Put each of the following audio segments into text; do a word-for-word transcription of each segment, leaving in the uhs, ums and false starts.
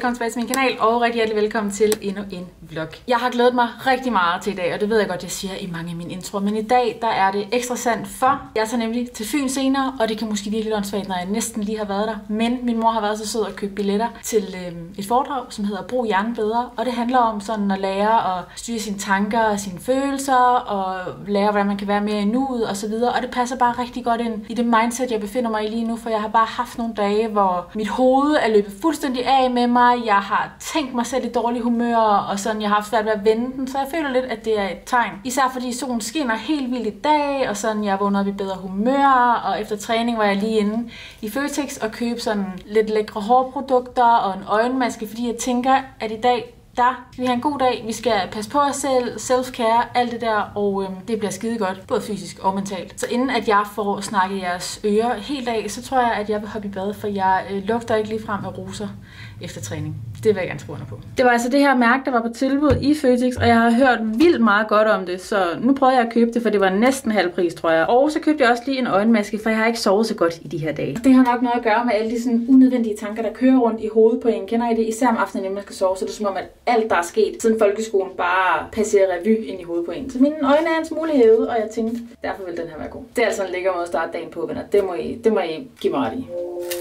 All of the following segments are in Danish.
velkommen tilbage til min kanal, og rigtig hjertelig velkommen til endnu en vlog. Jeg har glædet mig rigtig meget til i dag, og det ved jeg godt, jeg siger i mange af mine introer, men i dag der er det ekstra sandt, for jeg tager nemlig til Fyn senere, og det kan måske virkelig åndssvagt, når jeg næsten lige har været der. Men min mor har været så sød at købe billetter til øhm, et foredrag, som hedder Brug hjernen bedre, og det handler om sådan at lære at styre sine tanker og sine følelser, og lære, hvordan man kan være mere i nuet og så videre, og det passer bare rigtig godt ind i det mindset, jeg befinder mig i lige nu, for jeg har bare haft nogle dage, hvor mit hoved er løbet fuldstændig af med mig. Jeg har tænkt mig selv i dårlig humør, og sådan, jeg har haft svært ved at vende den, så jeg føler lidt, at det er et tegn. Især fordi solen skinner helt vildt i dag, og sådan, jeg vågnede op i bedre humør, og efter træning var jeg lige inde i Føtex og købte sådan lidt lækre hårprodukter og en øjenmaske, fordi jeg tænker, at i dag der skal vi have en god dag, vi skal passe på os selv, self-care, alt det der, og øhm, det bliver skide godt, både fysisk og mentalt. Så inden at jeg får snakket jeres ører helt af, så tror jeg, at jeg vil hoppe i bad, for jeg øh, lugter ikke lige frem af roser efter træning. Det vil jeg gerne skrive under på. Det var altså det her mærke, der var på tilbud i Føtex, og jeg har hørt vildt meget godt om det, så nu prøvede jeg at købe det, for det var næsten halv pris, tror jeg. Og så købte jeg også lige en øjenmaske, for jeg har ikke sovet så godt i de her dage. Det har nok noget at gøre med alle de sådan unødvendige tanker, der kører rundt i hovedet på en. Kender I det? Især om aftenen, inden man skal sove, så det er som om, at alt, der er sket siden folkeskolen, bare passerer revy ind i hovedet på en. Så mine øjne er en smule hævet, og jeg tænkte, derfor vil den her være god. Det er altså en lækker måde at starte dagen på, venner. Det må I, det må I give mig ret i.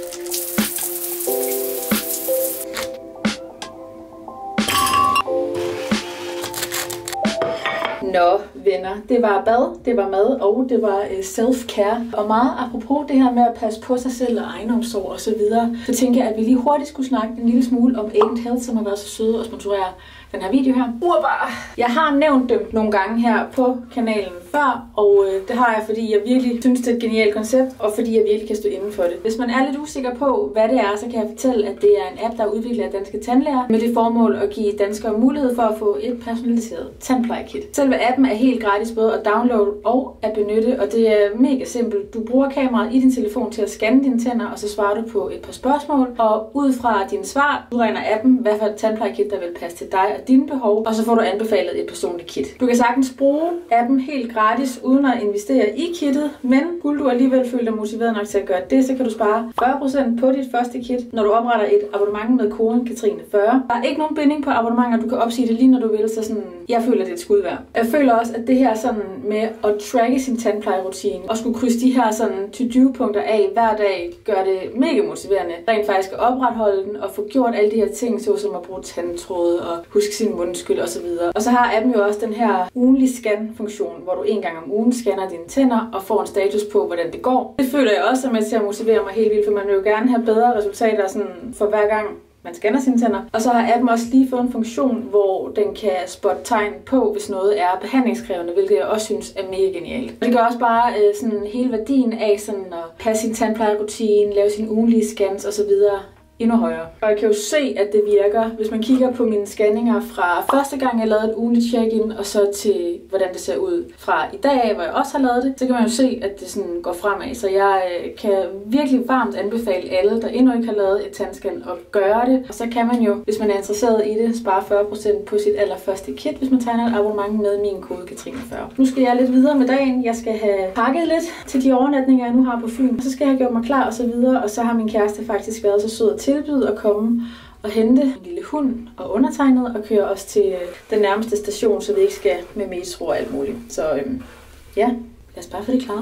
Nå, venner, det var bad, det var mad, og det var self-care. Og meget apropos det her med at passe på sig selv og egenomsorg og så videre, så tænker jeg, at vi lige hurtigt skulle snakke en lille smule om Aident Health, som har været så søde og sponsorere den her video her. Urbar! Jeg har nævnt dem nogle gange her på kanalen før, og øh, det har jeg, fordi jeg virkelig synes, det er et genialt koncept, og fordi jeg virkelig kan stå inden for det. Hvis man er lidt usikker på, hvad det er, så kan jeg fortælle, at det er en app, der er udviklet af danske tandlæger, med det formål at give danskere mulighed for at få et personaliseret tandplejekit. Selve appen er helt gratis både at downloade og at benytte, og det er mega simpelt. Du bruger kameraet i din telefon til at scanne dine tænder, og så svarer du på et par spørgsmål, og ud fra dine svar, udregner appen, hvad for et tandplejekit, der vil passe til dig og dine behov, og så får du anbefalet et personligt kit. Du kan sagtens bruge appen helt gratis, uden at investere i kittet, men skulle du alligevel føle dig motiveret nok til at gøre det, så kan du spare fyrre procent på dit første kit, når du opretter et abonnement med koden Katrine fyrre. Der er ikke nogen binding på abonnementer, du kan opsige det lige når du vil, så sådan, jeg føler, det er et skud værd. Jeg føler også, at det her sådan med at tracke sin tandplejerutine, og skulle krydse de her sådan to-do-punkter af hver dag, gør det mega motiverende. Rent faktisk at opretholde den, og få gjort alle de her ting, såsom at bruge tandtråde, og huske sin mundskyld osv. Og så har appen jo også den her ugenlig scan-funktion, hvor du en gang om ugen scanner dine tænder og får en status på, hvordan det går. Det føler jeg også er med til at motivere mig helt vildt, for man vil jo gerne have bedre resultater sådan for hver gang man scanner sine tænder. Og så har appen også lige fået en funktion, hvor den kan spotte tegn på, hvis noget er behandlingskrævende, hvilket jeg også synes er mega genialt. Og det gør også bare øh, sådan hele værdien af sådan at passe sin tandplejerutine, lave sine ugenlige scans osv. endnu højere. Og jeg kan jo se, at det virker, hvis man kigger på mine scanninger fra første gang, jeg lavede et ugenligt check-in, og så til, hvordan det ser ud fra i dag, hvor jeg også har lavet det, så kan man jo se, at det sådan går fremad. Så jeg kan virkelig varmt anbefale alle, der endnu ikke har lavet et tandscan, at gøre det. Og så kan man jo, hvis man er interesseret i det, spare fyrre procent på sit allerførste kit, hvis man tegner et abonnement med min kode Katrine fyrre. Nu skal jeg lidt videre med dagen. Jeg skal have pakket lidt til de overnatninger, jeg nu har på Fyn. Og så skal jeg gøre mig klar og så videre, og så har min kæreste faktisk været så sød at tilbyde at komme og hente en lille hund og undertegnet og køre os til den nærmeste station, så vi ikke skal med metro og alt muligt. Så øhm, ja, lad os bare få det klare.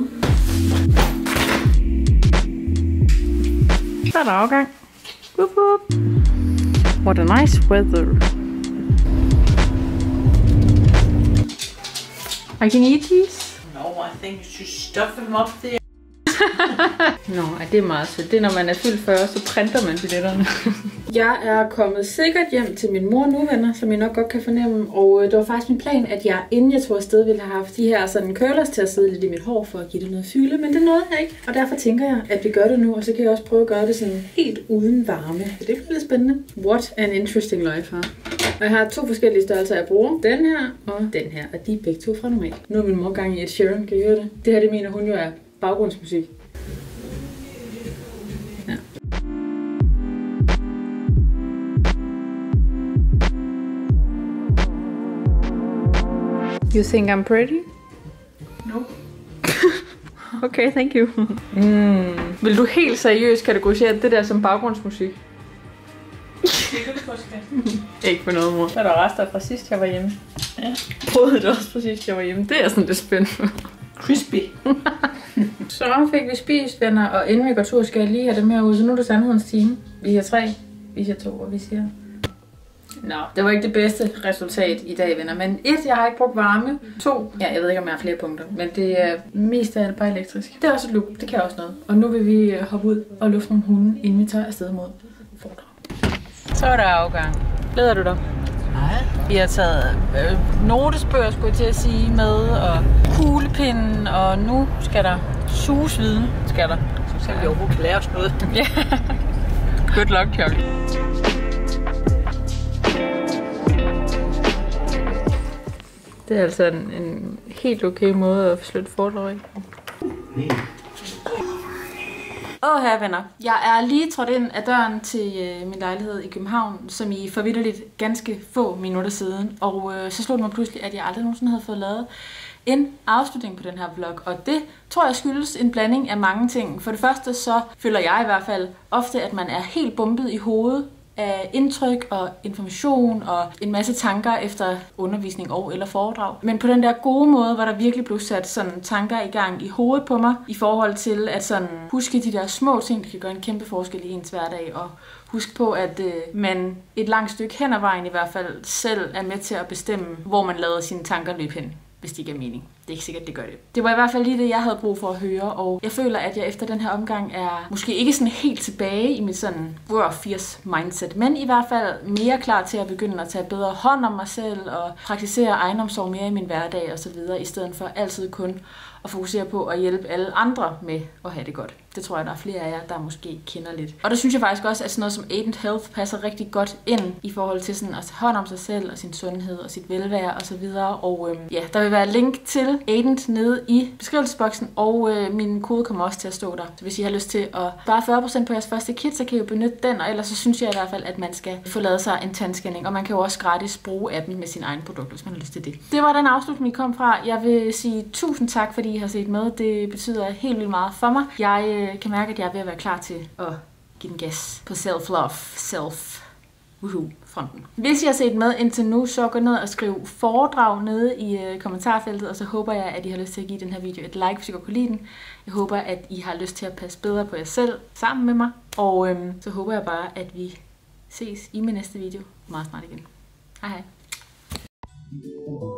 Så er der afgang. Woop woop. What a nice weather. I can eat these? No, I think you should stuff them up there. Nå, det er meget sødt. Det er, når man er fyldt fyrre, så printer man billetterne. Jeg er kommet sikkert hjem til min mor nu, venner, som I nok godt kan fornemme. Og det var faktisk min plan, at jeg, inden jeg tog afsted, ville have haft de her sådan curlers til at sidde lidt i mit hår, for at give det noget fylde. Men det nåede jeg ikke. Og derfor tænker jeg, at vi gør det nu, og så kan jeg også prøve at gøre det sådan helt uden varme. Det bliver lidt spændende. What an interesting life, her. Og jeg har to forskellige størrelser, jeg bruger. Den her og den her, og de er begge to fra normalt. Nu er min mor gang i Ed Sheeran, kan I høre det? Det her, det mener hun jo er baggrundsmusik. Ja. You think I'm pretty? No. Okay, thank you. Mm. Vil du helt seriøst kategorisere det der som baggrundsmusik? Det kan du godt Ikke på noget, mor. Så er der rester fra sidst, jeg var hjemme. Ja. Prøvede det også fra sidst, jeg var hjemme. Det er sådan lidt spændende. Crispy. Så fik vi spist, venner, og inden vi går tur, skal jeg lige have dem her ud. Så nu er det sandhedens time. Vi har tre, vi har to, og vi siger... Nå, det var ikke det bedste resultat i dag, venner. Men et, jeg har ikke brugt varme. To, ja, jeg ved ikke, om jeg har flere punkter. Men det er mest af alt bare elektrisk. Det er også et look, det kan også noget. Og nu vil vi hoppe ud og lufte nogle hunde, inden vi tager afsted mod foredrag. Så er der afgang. Glæder du dig? Nej. Vi har taget øh, notesbøger, skulle jeg til at sige, med, og kuglepinden, og nu skal der suges viden, skal der. Så skal vi overhovedet lære os noget. Ja. Good luck, Chuck. Det er altså en, en helt okay måde at slutte foredrag i. Åh, her venner. Jeg er lige trådt ind ad døren til øh, min lejlighed i København, som I for vitterligt ganske få minutter siden. Og øh, så slog det mig pludselig, at jeg aldrig nogensinde havde fået lavet en afslutning på den her vlog. Og det tror jeg skyldes en blanding af mange ting. For det første så føler jeg i hvert fald ofte, at man er helt bumpet i hovedet af indtryk og information og en masse tanker efter undervisning og eller foredrag. Men på den der gode måde, hvor der virkelig blev sat sådan tanker i gang i hovedet på mig, i forhold til at sådan huske de der små ting, der kan gøre en kæmpe forskel i ens hverdag, og husk på, at øh, man et langt stykke hen ad vejen i hvert fald selv er med til at bestemme, hvor man lader sine tanker løbe hen, hvis det giver mening. Det er ikke sikkert, det gør det. Det var i hvert fald lige det, jeg havde brug for at høre, og jeg føler, at jeg efter den her omgang er måske ikke sådan helt tilbage i mit sådan work firs mindset, men i hvert fald mere klar til at begynde at tage bedre hånd om mig selv og praktisere egenomsorg mere i min hverdag og så videre, i stedet for altid kun at fokusere på at hjælpe alle andre med at have det godt. Det tror jeg, der er flere af jer, der måske kender lidt. Og det synes jeg faktisk også, at sådan noget som Aident Health passer rigtig godt ind i forhold til sådan at tage hånd om sig selv og sin sundhed og sit velvære og så videre. Og øhm, ja, der vil være link til Aident nede i beskrivelsesboksen, og øh, min kode kommer også til at stå der. Så hvis I har lyst til at spare fyrre procent på jeres første kit, så kan I jo benytte den, og ellers så synes jeg i hvert fald, at man skal få lavet sig en tandscanning, og man kan jo også gratis bruge appen med sin egen produkt, hvis man har lyst til det. Det var den afslutning, vi kom fra. Jeg vil sige tusind tak, fordi I har set med. Det betyder helt vildt meget for mig. Jeg øh, kan mærke, at jeg er ved at være klar til at give den gas på self-love, self Woohoo, fronten. Hvis I har set med indtil nu, så gå ned og skriv foredrag nede i øh, kommentarfeltet, og så håber jeg, at I har lyst til at give den her video et like, hvis I godt kunne lide den. Jeg håber, at I har lyst til at passe bedre på jer selv sammen med mig, og øhm, så håber jeg bare, at vi ses i min næste video meget snart igen. Hej hej.